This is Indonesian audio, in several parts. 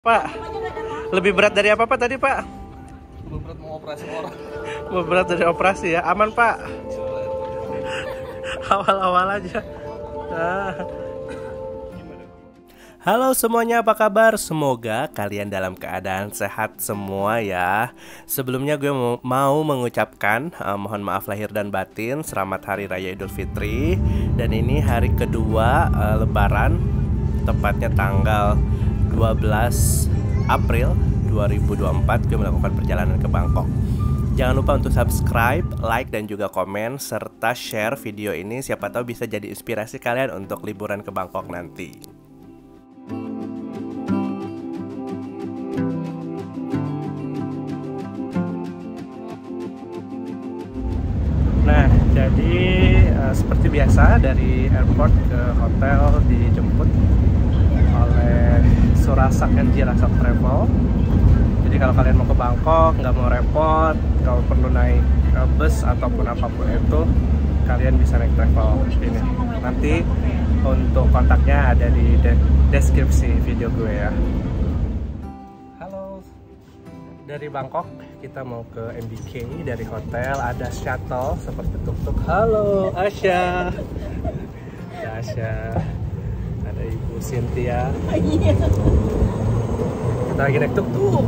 Pak, lebih berat dari apa Pak tadi Pak? Lebih berat mau operasi orang. Lebih berat dari operasi ya, aman Pak? Awal-awal aja. Halo semuanya, apa kabar? Semoga kalian dalam keadaan sehat semua ya. Sebelumnya gue mau mengucapkan mohon maaf lahir dan batin. Selamat Hari Raya Idul Fitri. Dan ini hari kedua Lebaran, tepatnya tanggal 12 April 2024 gue melakukan perjalanan ke Bangkok. Jangan lupa untuk subscribe, like, dan juga komen serta share video ini. Siapa tahu bisa jadi inspirasi kalian untuk liburan ke Bangkok nanti. Nah, jadi seperti biasa dari airport ke hotel dijemput oleh Surasak and Jirasak Travel. Jadi kalau kalian mau ke Bangkok, nggak mau repot, kalau perlu naik bus ataupun apapun itu, kalian bisa naik travel ini. Nanti untuk kontaknya ada di deskripsi video gue ya. Halo, dari Bangkok kita mau ke MBK. Dari hotel ada shuttle seperti tuk-tuk. Halo Asya. Ada Asya, ada Ibu Cynthia. Kita lagi naik tuk-tuk.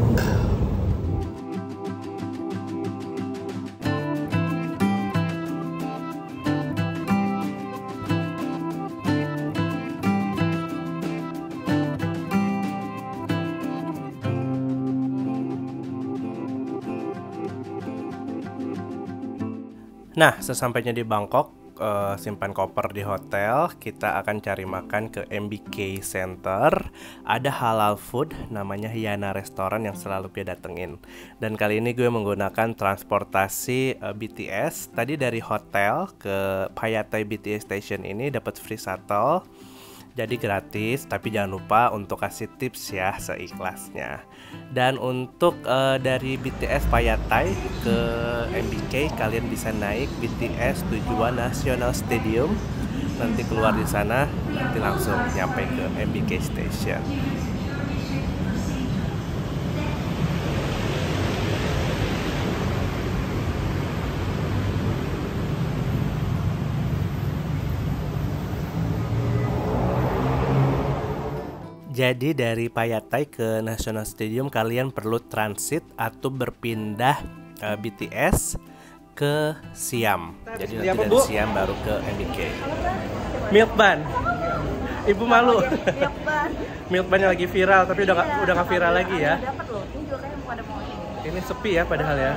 Nah, sesampainya di Bangkok, simpan koper di hotel, kita akan cari makan ke MBK Center. Ada halal food, namanya Hyana Restoran yang selalu gue datengin. Dan kali ini gue menggunakan transportasi BTS. Tadi dari hotel ke Phayatay BTS Station ini dapat free shuttle. Jadi gratis, tapi jangan lupa untuk kasih tips ya seikhlasnya. Dan untuk dari BTS Phayatay ke MBK, kalian bisa naik BTS tujuan National Stadium. Nanti keluar di sana, nanti langsung nyampe ke MBK Station. Jadi dari Phayatay ke National Stadium kalian perlu transit atau berpindah BTS ke Siam. Jadi nanti dari Siam baru ke MBK. Milk bun. Ibu malu. Milk bun. Milk bunnya lagi viral tapi udah nggak viral lagi ya. Dapat loh. Ini juga kayaknya pada mau ini. Ini sepi ya padahal ya.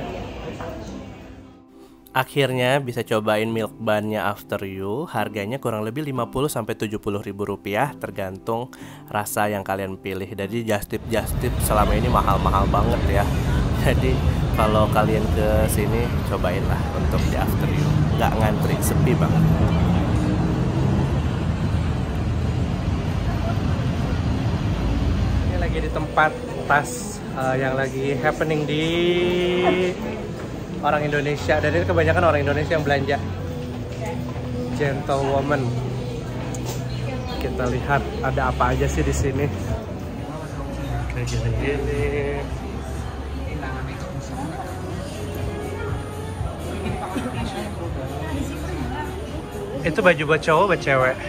Akhirnya bisa cobain milk bun-nya After You. Harganya kurang lebih 50-70 ribu rupiah, tergantung rasa yang kalian pilih. Jadi just tip selama ini mahal-mahal banget ya. Jadi kalau kalian ke sini cobain lah untuk di After You. Nggak ngantri, sepi banget. Ini lagi di tempat tas yang lagi happening di orang Indonesia, dan ini kebanyakan orang Indonesia yang belanja. Gentlewoman. Kita lihat ada apa aja sih di sini. Kayak gini-gini. Itu baju buat cowok, buat cewek?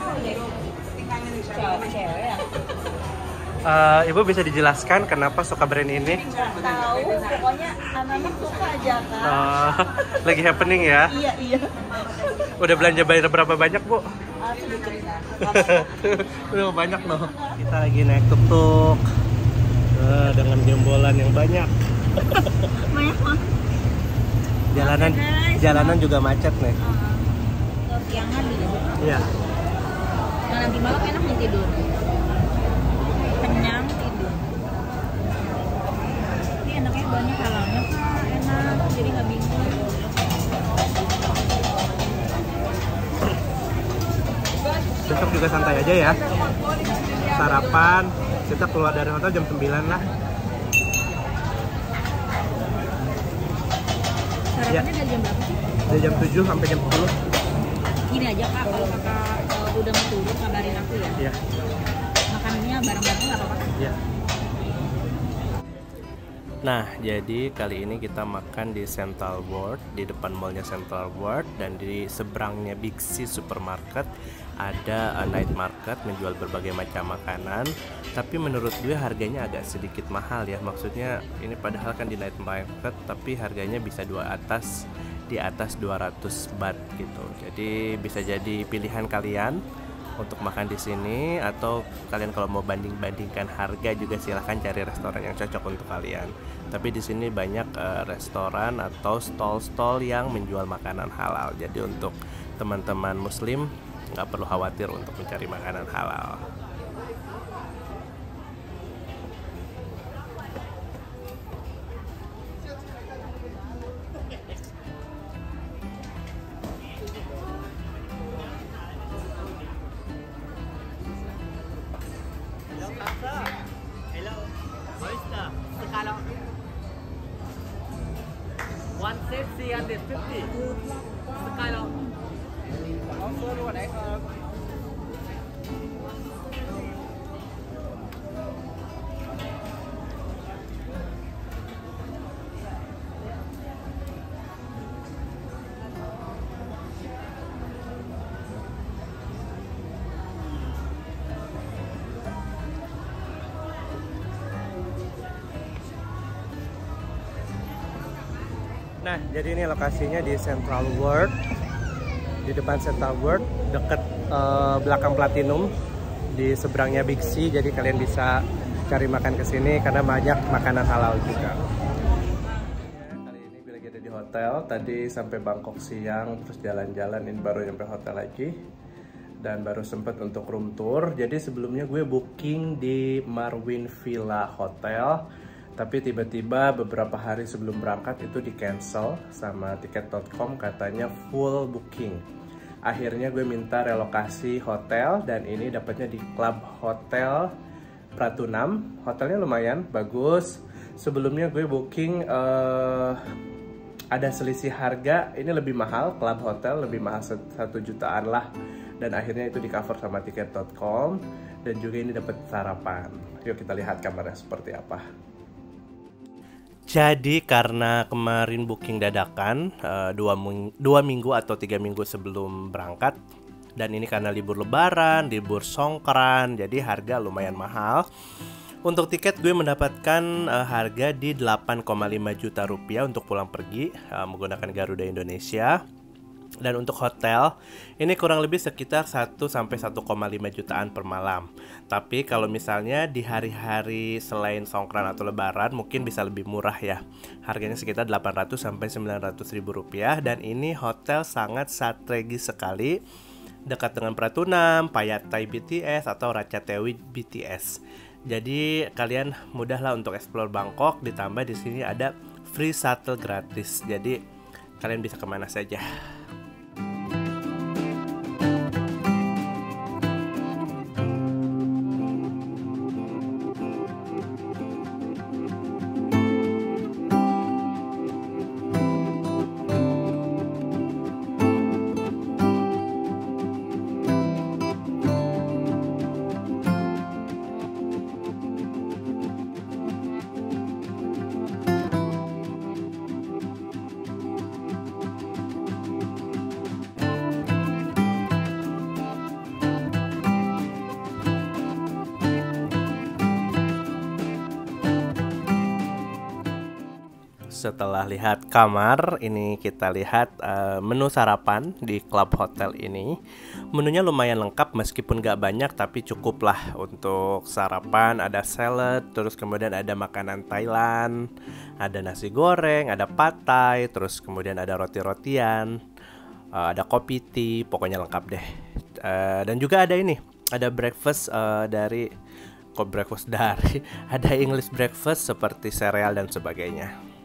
Ibu bisa dijelaskan kenapa suka brand ini? Nggak tahu, pokoknya anak-anak suka aja kan. Lagi happening ya? Iya. Udah belanja bayar berapa banyak Bu? Sedikit. Udah banyak loh. Kita lagi naik tuk-tuk dengan gembolan yang banyak. Banyak banget. Jalanan juga macet nih. Kesiangan gitu. Iya. Nah, nanti malam enak nih tidur. Kenyang tidur. Ini enaknya banyak halalnya kak, enak, jadi nggak bingung. Besok juga santai aja ya. Sarapan, kita keluar dari hotel jam 9 lah. Sarapannya dari jam berapa sih? Dari jam 7 sampai jam 10. Gini aja kak, kalau kakak udah mau turun kabarin aku ya. Iya. Makannya bareng-bareng nggak apa-apa? Iya. Nah, jadi kali ini kita makan di Central World, di depan mallnya Central World, dan di seberangnya Big C Supermarket ada night market menjual berbagai macam makanan. Tapi menurut gue harganya agak sedikit mahal ya. Maksudnya ini padahal kan di night market, tapi harganya bisa di atas 200 baht gitu. Jadi bisa jadi pilihan kalian untuk makan di sini, atau kalian kalau mau banding-bandingkan harga juga silahkan cari restoran yang cocok untuk kalian. Tapi di sini banyak restoran atau stall-stall yang menjual makanan halal. Jadi untuk teman-teman muslim nggak perlu khawatir untuk mencari makanan halal. Hello, oyster. Sekarang one set 350. Sekarang. Nah, jadi ini lokasinya di Central World, di depan Central World, deket belakang Platinum, di seberangnya Big C. Jadi kalian bisa cari makan ke sini karena banyak makanan halal juga. Kali ini gue lagi ada di hotel. Tadi sampai Bangkok siang, terus jalan-jalan, ini baru nyampe hotel lagi. Dan baru sempet untuk room tour. Jadi sebelumnya gue booking di Marwin Villa Hotel, tapi tiba-tiba beberapa hari sebelum berangkat itu di cancel sama tiket.com, katanya full booking. Akhirnya gue minta relokasi hotel, dan ini dapatnya di Club Hotel Pratunam. Hotelnya lumayan bagus. Sebelumnya gue booking ada selisih harga, ini lebih mahal, Club Hotel lebih mahal 1 jutaan lah. Dan akhirnya itu di cover sama tiket.com, dan juga ini dapat sarapan. Yuk kita lihat kamarnya seperti apa. Jadi karena kemarin booking dadakan 2 minggu atau 3 minggu sebelum berangkat, dan ini karena libur lebaran, libur songkran, jadi harga lumayan mahal. Untuk tiket gue mendapatkan harga di 8,5 juta rupiah untuk pulang pergi menggunakan Garuda Indonesia. Dan untuk hotel ini kurang lebih sekitar 1 sampai 1,5 jutaan per malam. Tapi kalau misalnya di hari-hari selain songkran atau lebaran mungkin bisa lebih murah ya. Harganya sekitar 800 sampai 900 ribu rupiah. Dan ini hotel sangat strategis sekali, dekat dengan Pratunam, Payatai BTS atau Ratchathani BTS. Jadi kalian mudahlah untuk explore Bangkok. Ditambah di sini ada free shuttle gratis. Jadi kalian bisa kemana saja. Setelah lihat kamar, ini kita lihat menu sarapan di Club Hotel ini. Menunya lumayan lengkap meskipun gak banyak, tapi cukup lah untuk sarapan. Ada salad, terus kemudian ada makanan Thailand, ada nasi goreng, ada pad thai, terus kemudian ada roti-rotian, ada kopi tea, pokoknya lengkap deh. Dan juga ada ini, ada breakfast dari ada English breakfast seperti sereal dan sebagainya.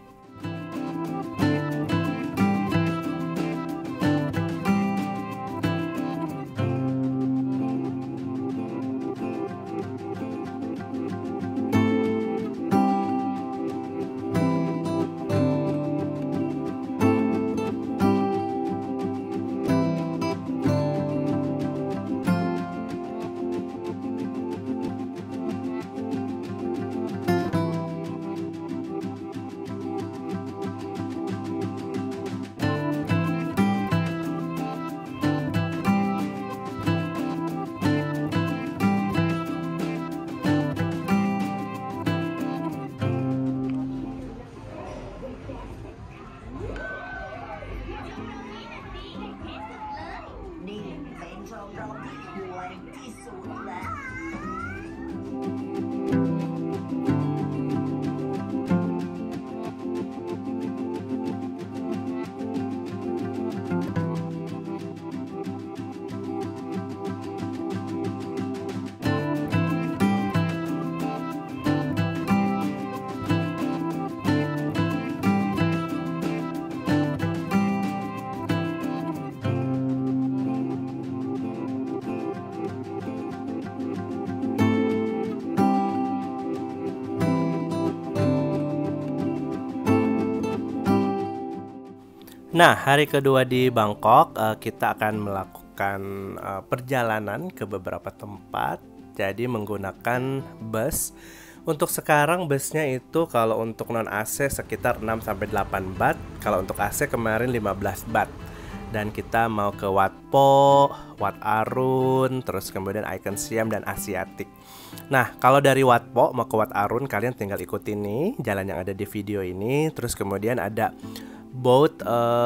Nah, hari kedua di Bangkok, kita akan melakukan perjalanan ke beberapa tempat. Jadi menggunakan bus. Untuk sekarang busnya itu kalau untuk non AC sekitar 6-8 baht. Kalau untuk AC kemarin 15 baht. Dan kita mau ke Wat Po, Wat Arun, terus kemudian Icon Siam dan Asiatik. Nah, kalau dari Wat Po mau ke Wat Arun, kalian tinggal ikutin nih jalan yang ada di video ini. Terus kemudian ada boat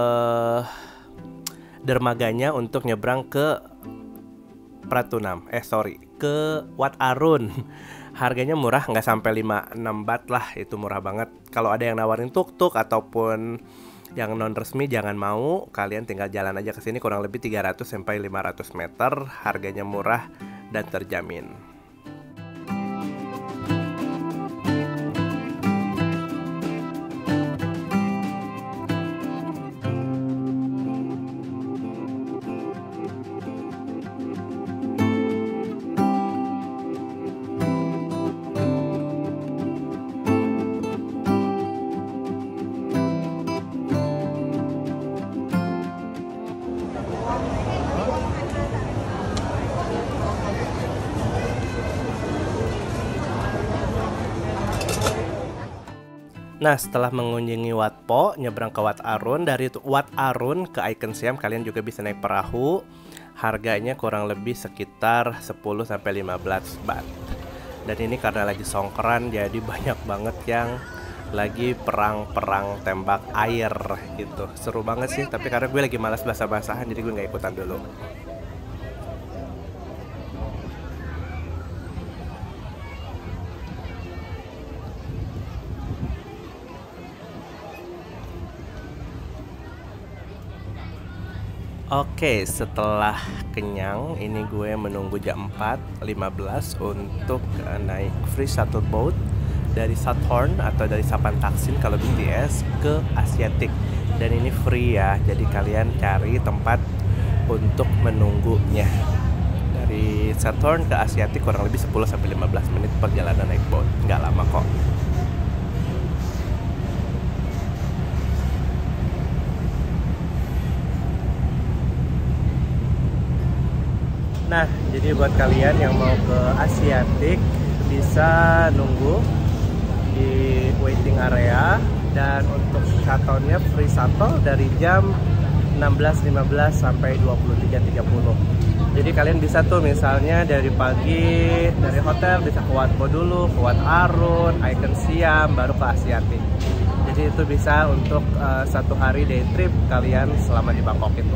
dermaganya untuk nyebrang ke Pratunam. Ke Wat Arun. Harganya murah, nggak sampai 5-6 baht lah, itu murah banget. Kalau ada yang nawarin tuk-tuk ataupun yang non resmi jangan mau, kalian tinggal jalan aja ke sini kurang lebih 300-500 meter, harganya murah dan terjamin. Nah, setelah mengunjungi Wat Po, nyebrang ke Wat Arun. Dari Wat Arun ke Icon Siam, kalian juga bisa naik perahu. Harganya kurang lebih sekitar 10-15 baht. Dan ini karena lagi songkran, jadi banyak banget yang lagi perang-perang tembak air gitu. Seru banget sih, tapi karena gue lagi malas basah-basahan, jadi gue nggak ikutan dulu. Oke, setelah kenyang, ini gue menunggu jam 4.15 untuk naik free shuttle boat dari Sathorn atau dari Sapan Taksin kalau BTS ke Asiatik. Dan ini free ya, jadi kalian cari tempat untuk menunggunya. Dari Sathorn ke Asiatik kurang lebih 10-15 menit perjalanan naik boat, nggak lama kok. Nah, jadi buat kalian yang mau ke Asiatik bisa nunggu di waiting area. Dan untuk shuttle-nya free shuttle dari jam 16.15 sampai 23.30. Jadi kalian bisa tuh misalnya dari pagi dari hotel bisa ke Wat Po dulu, ke Wat Arun, Icon Siam, baru ke Asiatik. Jadi itu bisa untuk satu hari day trip kalian selama di Bangkok itu.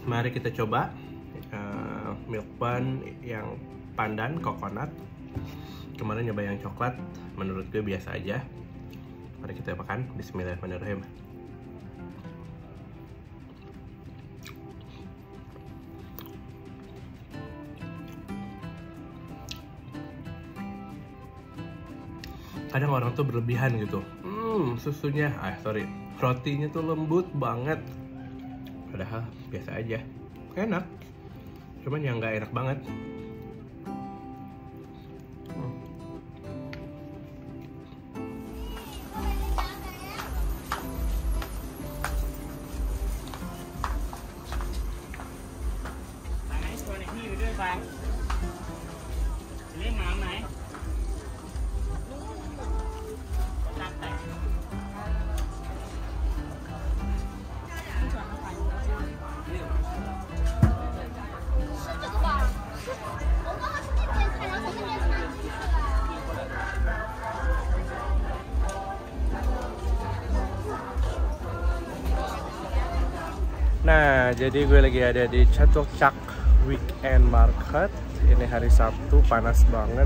Mari kita coba milk bun yang pandan coconut. Kemarin nyoba yang coklat, menurut gue biasa aja. Mari kita makan. Bismillahirrahmanirrahim. Kadang orang tuh berlebihan gitu. Susunya, rotinya tuh lembut banget. Padahal biasa aja, enak. Cuman yang nggak enak banget. Nah, jadi gue lagi ada di Chatuchak Weekend Market. Ini hari Sabtu, panas banget,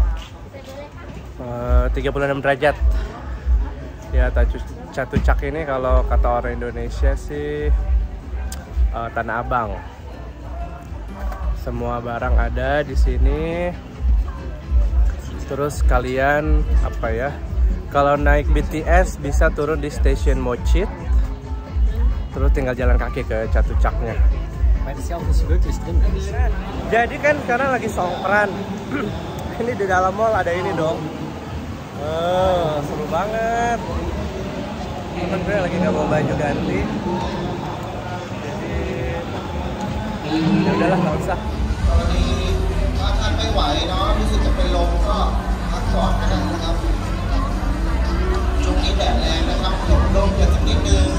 36 derajat. Ya, Chatuchak ini kalau kata orang Indonesia sih Tanah Abang. Semua barang ada di sini. Terus kalian kalau naik BTS bisa turun di stasiun Mochit. Terus tinggal jalan kaki ke Chatuchaknya. Jadi kan sekarang lagi songkran. Ini di dalam mall ada ini dong. Seru banget. Temen gue lagi nggak mau baju ganti. Jadi ya udahlah, nggak usah. ถ้าท่านไม่ไหวเนาะรู้สึกจะเป็นลมก็พักก่อนก็ได้นะครับช่วงนี้แดดแรงนะครับหลบลมกันสักนิดนึง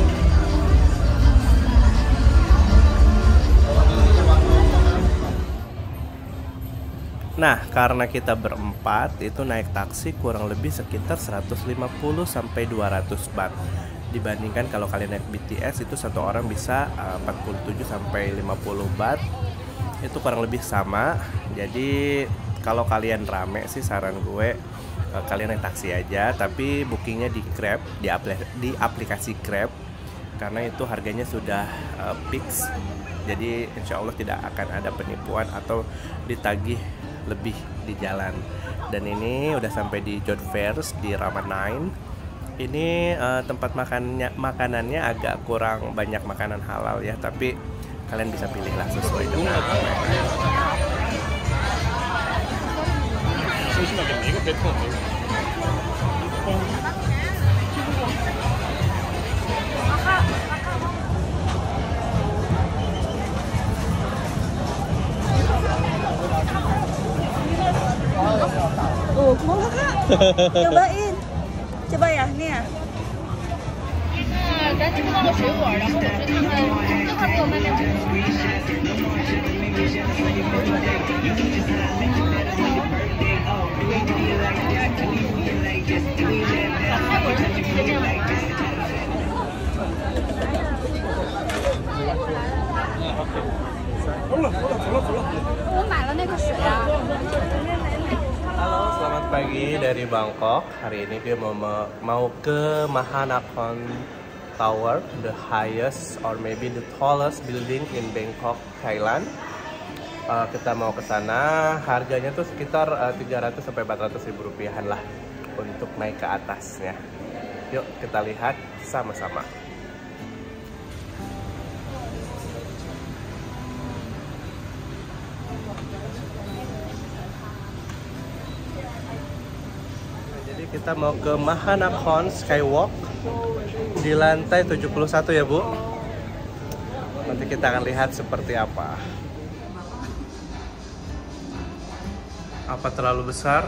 Nah, karena kita berempat itu naik taksi kurang lebih sekitar 150 sampai 200 baht. Dibandingkan kalau kalian naik BTS itu satu orang bisa 47 sampai 50 baht. Itu kurang lebih sama. Jadi kalau kalian rame sih saran gue kalian naik taksi aja, tapi bookingnya di Grab, di aplikasi Grab, karena itu harganya sudah fix. Jadi insya Allah tidak akan ada penipuan atau ditagih lebih di jalan. Dan ini udah sampai di John Fairs di Rama 9. Ini tempat makanannya agak kurang banyak makanan halal ya, tapi kalian bisa pilihlah sesuai dengan mau nggak kak? Cobain. Coba ya, nih ya. 咱这个那个水果，然后我说他们这块给我们两个。我买了那个水啊。 Halo, selamat pagi dari Bangkok. Hari ini gue mau ke Mahanakhon Tower, the highest or maybe the tallest building in Bangkok, Thailand. Kita mau ke sana. Harganya tuh sekitar 300 sampai 400 ribu rupiahan lah untuk naik ke atasnya. Yuk kita lihat sama-sama. Kita mau ke Mahanakhon Skywalk di lantai 71 ya Bu. Nanti kita akan lihat seperti apa. Apa terlalu besar?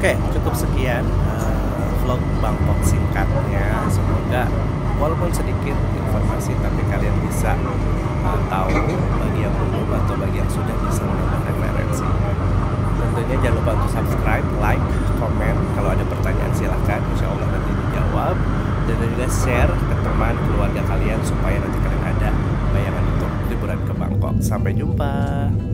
Oke, cukup sekian vlog Bangkok singkatnya. Semoga walaupun sedikit informasi, tapi kalian bisa tahu bagi yang belum atau bagi yang sudah bisa menambah referensi. Tentunya jangan lupa untuk subscribe, like, komen. Kalau ada pertanyaan silahkan, insya Allah nanti dijawab. Dan juga share ke teman, keluarga kalian supaya nanti kalian ada bayangan untuk liburan ke Bangkok. Sampai jumpa.